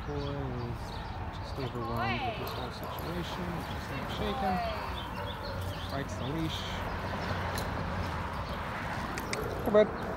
boy is just overwhelmed with this whole situation. Just not shaken. Bites the leash. Hey, bud.